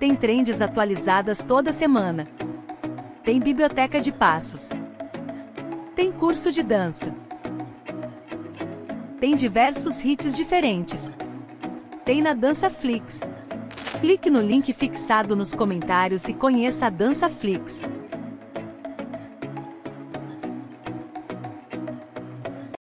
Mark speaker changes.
Speaker 1: Tem trends atualizadas toda semana. Tem biblioteca de passos. Tem curso de dança. Tem diversos hits diferentes. Tem na Dançaflix. Clique no link fixado nos comentários e conheça a Dançaflix.